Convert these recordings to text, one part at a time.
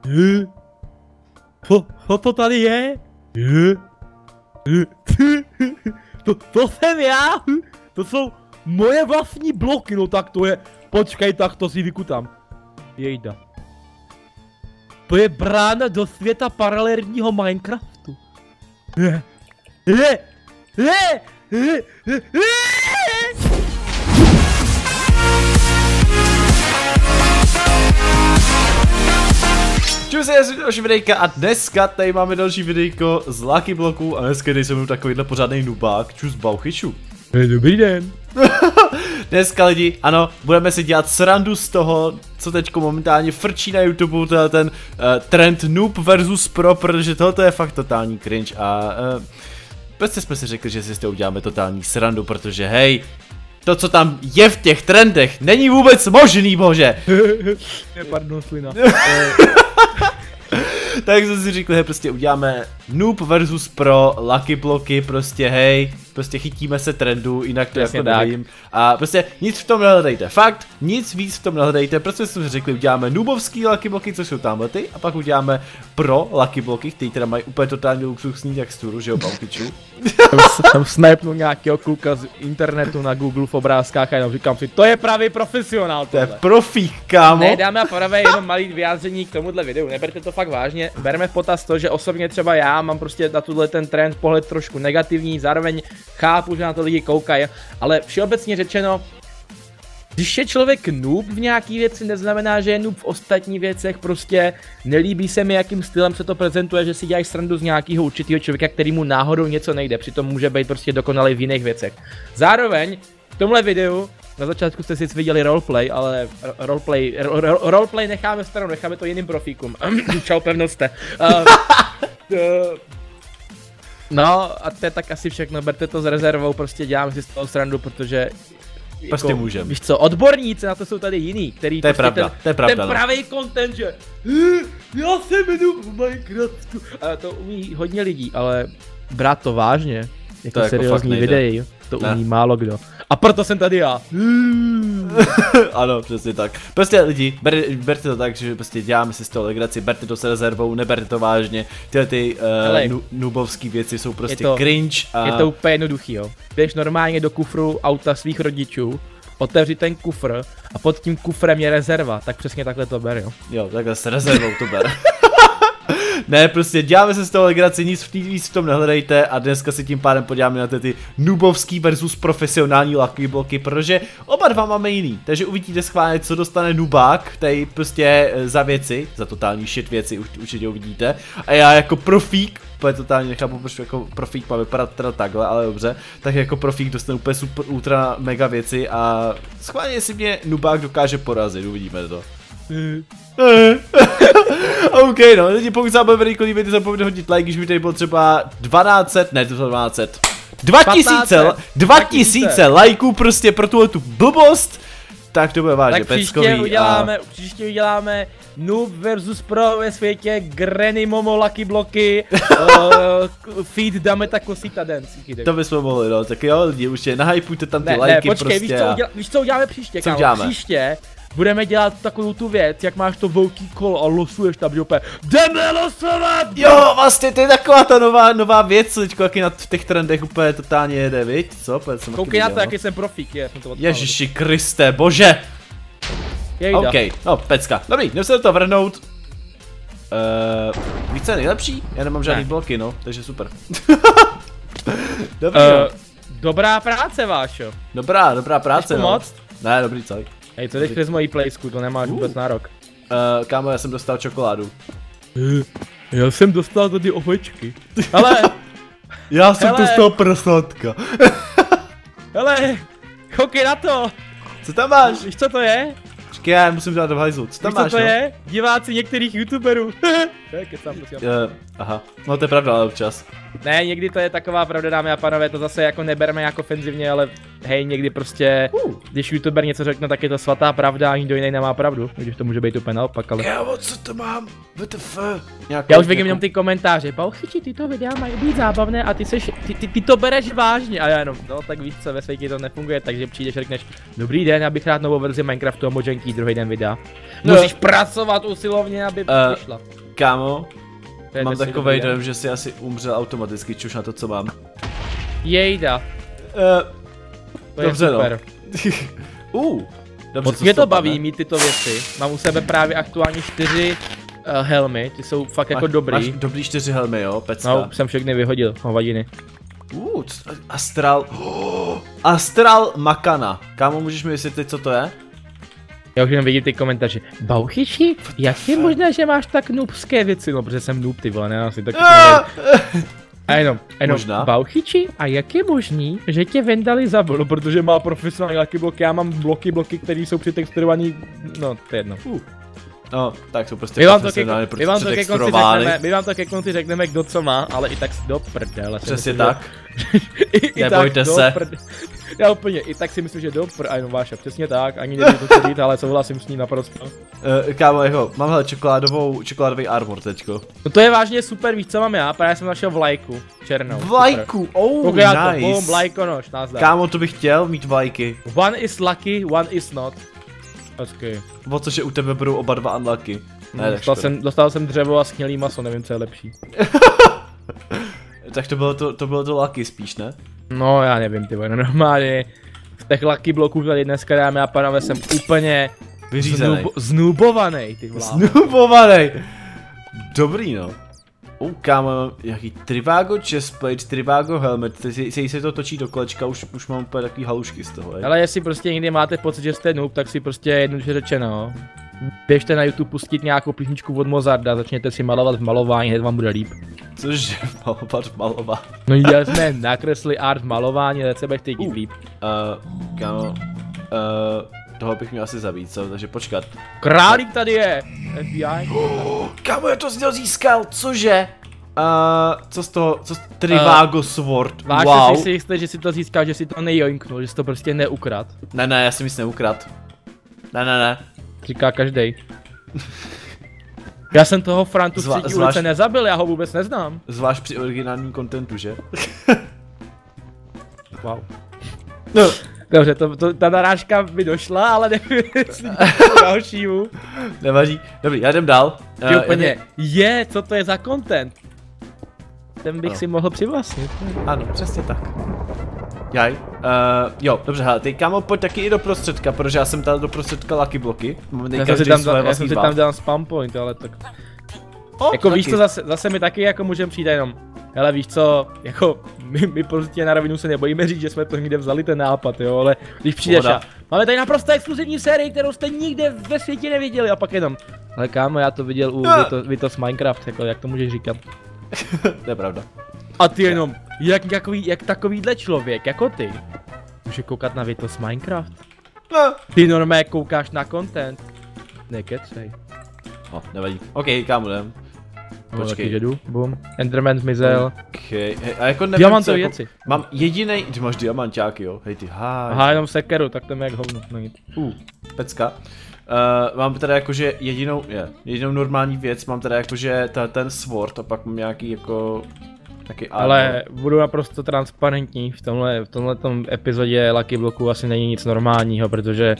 Co to tady je? To jsem já? To jsou moje vlastní bloky, no tak to je. Počkej, tak to si vykutám. Jejda. To je brána do světa paralelního Minecraftu. Čus, já jsem další videjka a dneska tady máme další videjko z Lucky Blocků a dneska tady jsem takovýhle pořádnej nubák. Čus, bauchyču. Dobrý den. Dneska lidi, ano, budeme si dělat srandu z toho, co teďko momentálně frčí na YouTube, to ten trend noob versus pro, protože tohle je fakt totální cringe a prostě jsme si řekli, že si s toho uděláme totální srandu, protože hej, to, co tam je v těch trendech, není vůbec možný, bože. Pardon, slina. Tak jsme si řekli, že prostě uděláme noob versus pro Lucky Blocky, prostě hej, prostě chytíme se trendu, jinak to jako nevím. A prostě nic v tom nehledejte, fakt, nic víc v tom nehledejte, prostě jsme si řekli, uděláme noobovský Lucky Blocky, což jsou tamhle ty, a pak uděláme pro Lucky Blocky, který teda mají úplně totálně luxusní texturu, že jo, bauchyču. Jsem snapnul nějakého kluka z internetu na Google v obrázkách a jenom říkám si, to je pravý profesionál tohle. To je profík, kámo. Ne, dáme a pánové, jenom malý vyjádření k tomuhle videu, neberte to fakt vážně, berme v potaz to, že osobně třeba já mám prostě na tuhle ten trend pohled trošku negativní, zároveň chápu, že na to lidi koukají, ale všeobecně řečeno, když je člověk noob v nějaký věci, neznamená, že je noob v ostatních věcech, prostě nelíbí se mi, jakým stylem se to prezentuje, že si dělají srandu z nějakého určitého člověka, kterýmu náhodou něco nejde, přitom může být prostě dokonalý v jiných věcech. Zároveň v tomhle videu, na začátku jste si viděli roleplay, ale roleplay necháme stranou, necháme to jiným profíkům. Čau, pevnosti. No a to je tak asi všechno, berte to s rezervou, prostě děláme si z toho srandu, protože prostě jako, můžem. Víš co, odborníci na to jsou tady jiný, který to je prostě pravda, to je pravda, ten pravý content, že já se jmenuji v Minecraftu. A to umí hodně lidí, ale brát to vážně, jako seriózní videí, to umí málo kdo. A proto jsem tady já. Ano, přesně tak. Prostě lidi, berte to tak, že prostě děláme si z toho legraci, berte to s rezervou, neberte to vážně. Tyhle ty noobovský věci jsou prostě cringe a... Je to úplně jednoduchý, jo. Jdeš normálně do kufru auta svých rodičů, otevři ten kufr a pod tím kufrem je rezerva, tak přesně takhle to ber, jo. Jo, takhle s rezervou to ber. Ne, prostě děláme se z toho legraci, nic víc v tom nehledejte a dneska si tím pádem podíváme na ty noobovský versus profesionální Lucky Blocky, protože oba dva máme jiný, takže uvidíte schválně, co dostane noobák, tady prostě za věci, za totální shit věci, určitě uvidíte, a já jako profík, úplně totálně nechápu, proč jako profík má vypadat teda takhle, ale dobře, tak jako profík dostane úplně super ultra mega věci a schválně, jestli mě noobák dokáže porazit, uvidíme to. OK, no, lidi, pokud se vám bude velký líbit, nezapomeňte hodit like, když by tady bylo třeba 2000 lajků prostě pro tu blbost, tak to bude vážně peckový. Příště uděláme noob versus pro ve světě, Granny Momo Lucky Blocky, feed dáme ta kosita dance. To bychom mohli, no, tak jo, lidi, určitě nahypujte tam ty lajky počkej, prostě. Víš co uděláme příště, co uděláme? Příště budeme dělat takovou tu věc, jak máš to velký kolo a losuješ tam, že opět jdeme losovat! Jo, vlastně to je taková ta nová věc, teďko jaký na těch trendech úplně totálně jede, viď? Co? Koukej na to, jaký jsem profík, Ježiši Kriste, bože! Jejda. OK, no, pecka. Dobrý, jdeme se do toho vrhnout. Více nejlepší? Já nemám žádný bloky, no, takže super. Dobrý, dobrá práce, Vášo. Dobrá práce, no. Pomoct? Ne, dobrý celý. Hej, to jdeš přes mojí playsku, to nemáš vůbec nárok. Kámo, já jsem dostal čokoládu. Já jsem dostal tady ovečky. Hele! Já jsem dostal prasátka. Hele! Koukej na to! Co tam máš? Víš, co to je? Počkej, já musím dát do hajzlu. Co tam máš, co to je? Diváci některých youtuberů. Kecám, prosím. Aha, no to je pravda, ale občas. Ne, někdy to je taková pravda, dámy a pánové, to zase jako neberme jako ofenzivně, ale hej, někdy prostě, když youtuber něco řekne, tak je to svatá pravda a nikdo jiný nemá pravdu, když to může být úplně naopak, ale... Kámo, co to mám? WTF? Já už vidím jenom ty komentáře, Bauchyči, tyto videa mají být zábavné a ty to bereš vážně a já jenom, no tak víš co, ve světě to nefunguje, takže přijdeš a řekneš, dobrý den, já bych rád novou verzi Minecraftu a Mojenky, druhý den videa. Musíš pracovat usilovně, aby vyšla. Kámo, mám takovej dojem, že si asi umřel automaticky, čuž na to, co mám. Jejda. To dobře, je super. No. Dobře, moc mě to baví mít tyto věci. Mám u sebe právě aktuálně 4 helmy, ty jsou fakt jako dobrý. Máš dobrý 4 helmy, jo, pecka. No, jsem všechny vyhodil, hovadiny. Astral. Astral Makana. Kámo, můžeš mi vysvětlit, co to je? Já už jenom vidím ty komentáře. Bauchyči, jak je možné, že máš tak noobské věci? No, protože jsem noob, ty vole, ne, asi taky a jenom, Bauchyči, a jak je možný, že tě Vendali zabil? No, protože má profesionální lucky bloky, já mám bloky, které jsou přetexturovaný, no, to je jedno. No, tak jsou prostě profesionálně přetexturovány. My vám to ke konci řekneme, kdo co má, ale i tak do prdele. Přesně tak. Nebojte se. Já úplně, i tak si myslím, že a jenom Váša, přesně tak, ani nevím to co říct, ale souhlasím s ní naprosto. Kámo, jeho, mám hele čokoládový armor teďko. No to je vážně super, víš co mám já, právě jsem našel vlajku, černou. Vlajku, nice. Bum, vlajkonoš, nazdar. Kámo, to bych chtěl mít vlajky. One is lucky, one is not. Hezky. O cože u tebe budou oba dva unlucky. Ne, dostal jsem dřevo a snělý maso, nevím co je lepší. Tak to bylo to lucky spíš, ne? No já nevím, ty vole, normálně z těch lucky bloků tady dneska, dámy a pánové, jsem úplně znubovaný, ty vole. Znubovaný! Dobrý no. Kámo, jaký Trivago chestplate, Trivago helmet, se to točí do kolečka, už mám úplně takový halušky z toho, Ale jestli prostě někdy máte pocit, že jste noob, tak si prostě jednoduše řečeno. Běžte na YouTube pustit nějakou písničku od Mozarta, začněte si malovat v malování, hned vám bude líp. Cože malovat v malování? No jasně, nakresli art v malování, hned se budete jít líp. Kámo, toho bych měl asi zabít, co? Takže počkat. Králík tady je! FBI. Kámo, já to z něho získal, cože? Co z toho, Trivago Sword, wow. Wow. Jsi si jistý, že si to získal, že si to nejoinknul, že jsi to prostě neukrad? Ne, já si nic neukrad. Ne. Říká každej. Já jsem toho Frantu v třetí ulice nezabil, já ho vůbec neznám. Zvlášť při originálním kontentu, že? Wow. No. Dobře, ta narážka by došla, ale nevím, jestli dalšímu. Nevadí. Dobrý, já jdem dál. Úplně, co to je za content? Ten bych si mohl přivlastnit. Ano, přesně tak. Jaj, jo, dobře, hele, ty kámo, pojď taky i do prostředka, protože já jsem dal do prostředka lucky bloky. Já jsem si tam dal spam point, ale tak... jako víš co, zase my taky jako můžeme přijít jenom. Hele, víš co, jako my prostě na rovinu se nebojíme říct, že jsme to někde vzali ten nápad, jo, ale když přijdeš a máme tady naprosto exkluzivní sérii, kterou jste nikde ve světě neviděli a pak jenom. Ale kámo, já to viděl u Vitos Minecraft, jako jak to můžeš říkat? To je pravda. A ty jenom, jak takovýhle člověk, jako ty, může koukat na Vitos Minecraft? No. Ty normálně koukáš na content. Nekecej. Nevadí. OK, kámo, jdem. Počkej. Jedu, bum. Enderman zmizel. Okay. A jako nevím, diamantové věci. Jako, mám jedinej, ty máš diamantáky, jo, hej ty, Aha, jenom sekeru, tak to je jak hovno, není. Pecka. Mám teda jakože jedinou normální věc, mám teda jakože ten sword a pak mám nějaký jako taky armor. Ale budu naprosto transparentní, v tomhletom epizodě Lucky Bloku asi není nic normálního, protože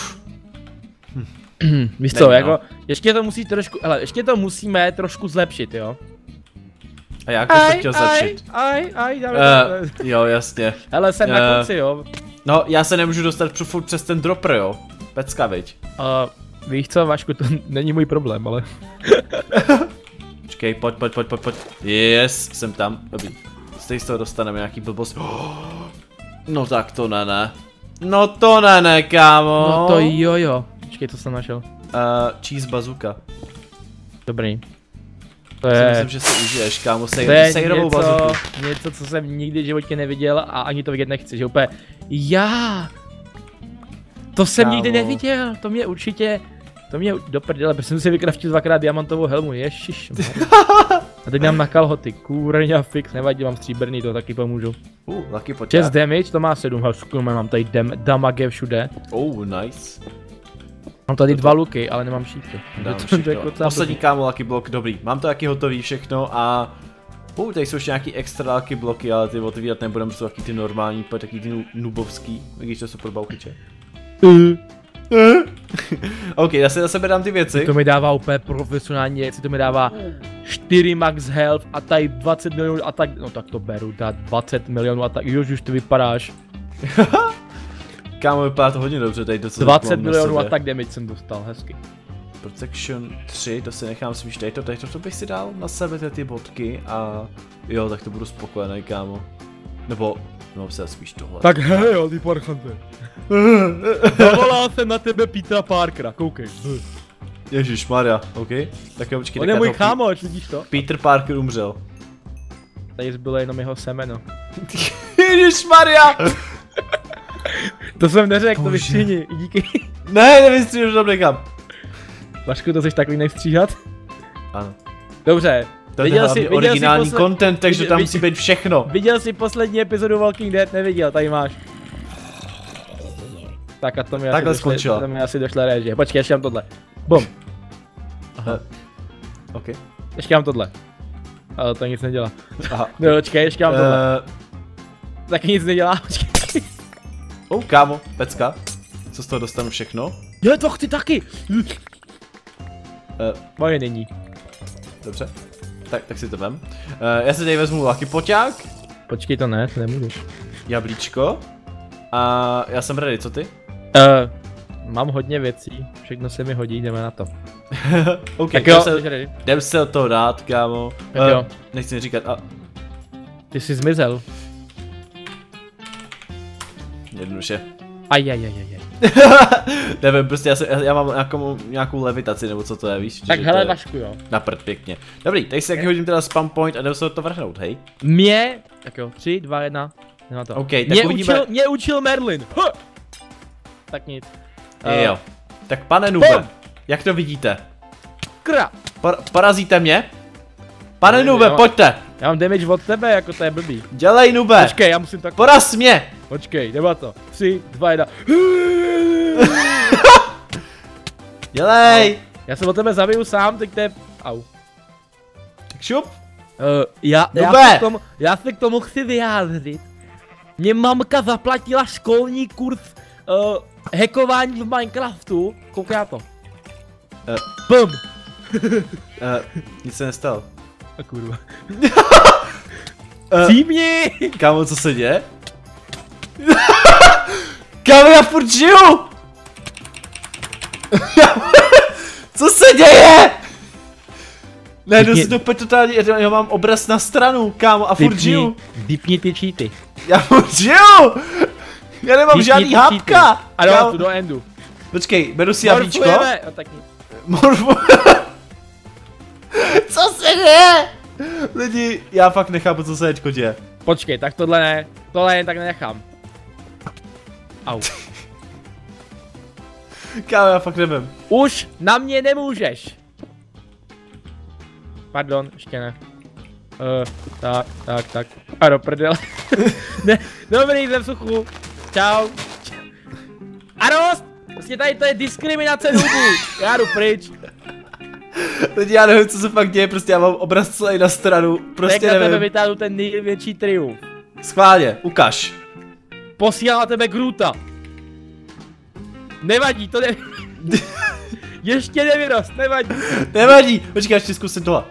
víš co, jako, ještě to musí trošku, ještě to musíme trošku zlepšit, jo? A jak bys to chtěl zlepšit? Jo, jasně. Hele, jsem na konci, jo? No, já se nemůžu dostat furt přes ten dropper, jo? Pecka, viď? Víš co, Vašku, to není můj problém, ale... Počkej, pojď. Yes, jsem tam, dobrý. Z toho dostaneme nějaký blbost. No tak to ne. No to ne, kámo. No to jo. Počkej, to jsem našel. Cheese bazooka. Dobrý. To je... Myslím, že si užiješ, kámo, sejrovou bazooku. Něco, co jsem nikdy v životě neviděl a ani to vidět nechci, že úplně... To jsem nikdy neviděl, to To mě do prdele, protože jsem si vykraftil dvakrát diamantovou helmu, ježiš. A teď mám na kalhoty, kůrňa fix, nevadí, mám stříbrný, to taky pomůžu. Lucky poťák. 6 damage, to má 7, mám tady damage všude. Nice. Mám tady 2 luky, ale nemám šípky. Poslední kámo lucky block, dobrý. Mám to taky hotový všechno a... tady jsou ještě nějaký extra lucky bloky, ale ty otevírat nebudem, jsou taky ty normální, taky ty nubovský. Vidíš, to jsou pro bauchyče. OK, já si na sebe dám ty věci. To mi dává úplně profesionální věci, to mi dává 4 max health a tady 20 milionů a tak, no tak to beru, dát 20 milionů a tak, už ty vypadáš. Kámo, vypadá to hodně dobře, tady to co 20 milionů a tak damage jsem dostal, hezky. Protection 3, to si nechám spíš tady to bych si dal na sebe ty bodky a jo, tak to budu spokojený, kámo. Nebo se spíš tohle. Tak hej, jo, ty parchante. Zavolal jsem na tebe Petra Parkera, koukej. Ježišmarja, OK. Tak jo, počkej. On je můj kámoš, vidíš to? Peter Parker umřel. Tady zbylo jenom jeho semeno. Ježišmarja! To jsem neřekl, to vystříhni, díky. Ne, nevystříhni, už tam nechám. Vašku, to chceš takový nestříhat? Ano. Dobře. To je hlavně originální content, takže tam musí být všechno. Viděl jsi poslední epizodu Walking Dead? Neviděl, tady máš. Tak a to mi asi došla režie. Počkej, ještě mám tohle. Bum. Aha. OK. Ještě mám tohle. Ale to nic nedělá. Aha. No, počkej, ještě mám tohle. Taky nic nedělá, počkej. Kámo, pecka. Co z toho dostanu všechno? Jo, to chci taky. Moje není. Dobře. Tak si to vem. Já si tady vezmu lucky poťák. Počkej, to ne, to nemůžeš. Jablíčko. A já jsem ready, co ty? Mám hodně věcí, všechno se mi hodí, jdeme na to. OK, tak jo, jdem se o toho dát, kámo. Jo. Nechci říkat, Ty jsi zmizel. Jednoduše. Ajajajajaj. Nevím, prostě já mám nějakou levitaci, nebo co to je, víš? Tak hele, Vašku, jo. Na prd, pěkně. Dobrý, teď si taky hodím teda spam point a jdem se to vrhnout, hej? Tak jo, 3, 2, 1. Na to. OK, tak uvidíme. Mě učil Merlin. Tak nic. Jo. Tak pane Nube, jak to vidíte? Porazíte mě? Pane Nube, pojďte! Já mám damage od tebe, jako to je blbý. Dělej, Nube! Počkej, já musím tak... Poraz mě! Počkej, jdeme to. 3, 2, 1. Dělej! Já se o tebe zabiju sám, teď to je... Au. Tak šup! Já se k tomu chci vyjádřit. Mě mamka zaplatila školní kurz hackování v Minecraftu. Koukej na to. Bum! Nic se nestalo. A kurva. Cípni! Kámo, co se děje? Kámo, já furt žiju! Co se děje? Ne, jdu si to totálně, já mám obraz na stranu, kámo, a furt žiju. Vypni ty cheaty. Já furt žiju! Já nemám žádný hápka! Ano, tu do endu. Počkej, beru si jablíčko. Co se děje? Lidi, já fakt nechápu, co se teďko děje. Počkej, tak tohle ne, tohle jen tak nenechám. Au. Kámo, já fakt nevím. Už na mě nemůžeš. Pardon, ještě ne. Tak. A do prdele. Ne, dobrý, jsem v suchu. Čau. Ano, vlastně tady to je diskriminace noobů. Já jdu pryč. Lidi, já nevím, co se fakt děje, prostě já mám obraz celý na stranu, prostě nevím. Tak na tebe vytáhnu ten největší triumf. Schválně, ukaž. Posílám na tebe Groota. Nevadí, to nevadí. Ještě nevyrost, nevadí. Nevadí, počkej, ještě zkusím tohle.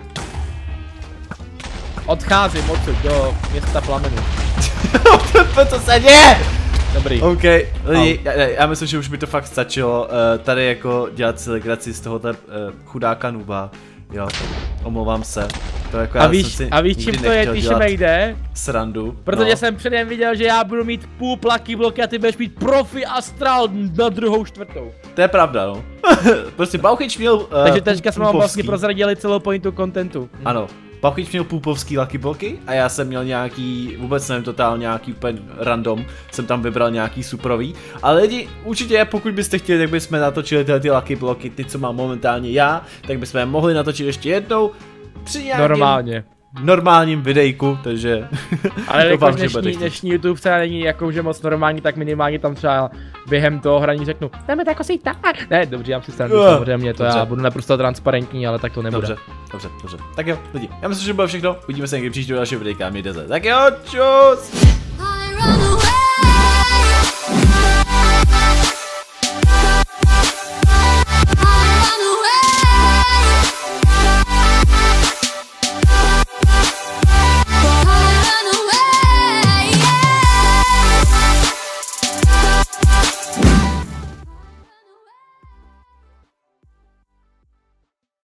Odcházím odsud do města plamenů. Co se děje? Dobrý. OK, lidi, já myslím, že už by to fakt stačilo, tady jako dělat si legraci z tohoto chudáka nooba. Jo, omlouvám se. To jako a víš čím to je, když mi jde? Srandu. Protože jsem předem viděl, že já budu mít půl plaky bloky a ty budeš mít profi astral na druhou čtvrtou. To je pravda, no. Prostě Bauchyč měl takže teďka jsme vám vlastně prozradili celou pointu contentu. Ano. Pachuť měl půpovský Lucky Bloky a já jsem měl nějaký, vůbec nevím, totál nějaký úplně random, jsem tam vybral nějaký suprový. Ale lidi, určitě pokud byste chtěli, tak bychom natočili tyhle ty Lucky Bloky, ty co mám momentálně já, tak bychom je mohli natočit ještě jednou při nějakém normálním videjku, takže ale jako dnešní YouTube třeba není jakože moc normální, tak minimálně tam třeba během toho hraní řeknu, jdeme tak asi tak. Ne, dobře, já si samozřejmě, to já budu naprosto transparentní, ale tak to nebude. Dobře. Tak jo, lidi, já myslím, že bylo všechno, uvidíme se někdy příště do dalšího videjka, mějte se. Tak jo, čus!